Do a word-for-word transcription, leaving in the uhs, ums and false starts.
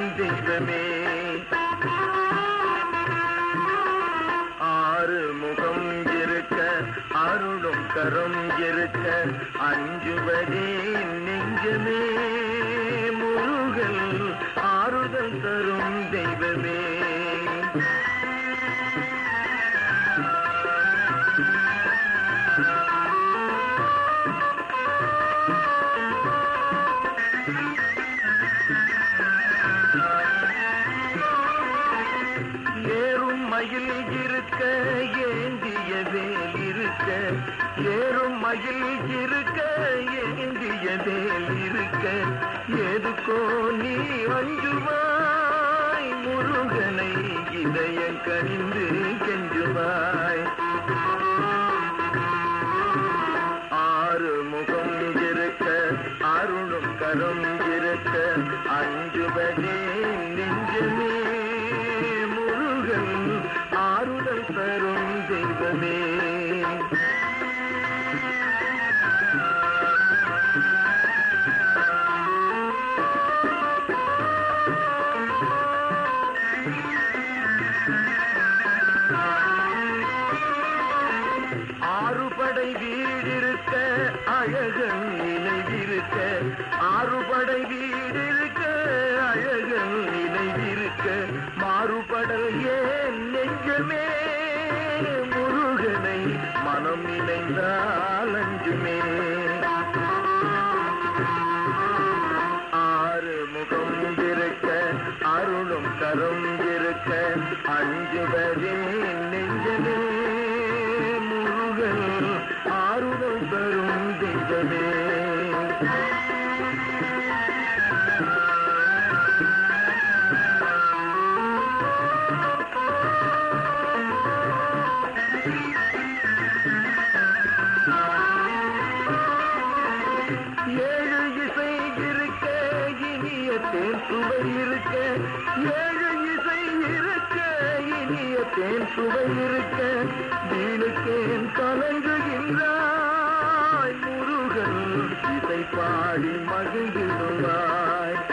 தெய்வமே. ஆறு முகம் இருக்க அருளும் கரம் இருக்க அஞ்சுவதே நெஞ்சமே. முருகன் ஆறுதல் தரும் தெய்வமே. ஏறும் மயில் இருக்க ஏந்திய வேல் இருக்க ஏறும் மயில் இருக்க ஏந்திய வேல் இருக்க எதுக்கோ நீ அஞ்சுவாய். முருகனை இதயம் கனிந்து கெஞ்சுவாய். ஆறு முகம் இருக்க அருளும் கரம் இருக்க அஞ்சுவதே நெஞ்சமே. முருகன் ஆறுதல் தரும் தெய்வமே. ஆறுபடை வீடிருக்க அழகன் நினைவிருக்க ஆறுபடை வீடிருக்க அழகன் நினைவிருக்க மாறுபடல் ஏன் நெஞ்சமே. முருகனை மனம் நினைந்தால் அஞ்சுமே. ஆறு முகம் இருக்க அருளும் கரம் இருக்க அஞ்சுவதே நெஞ்சமே. முருகன் ஆறுதல் தரும் தெய்வமே. ஏழு இசை இருக்க இனிய தேன் சுவை இருக்க ஏழு இசை இருக்க இனிய தேன் சுவை இருக்க வீணுக்கேன் கலங்குகின்றாய். முருகன் இசை பாடி மகிழ்ந்திடுவாய்.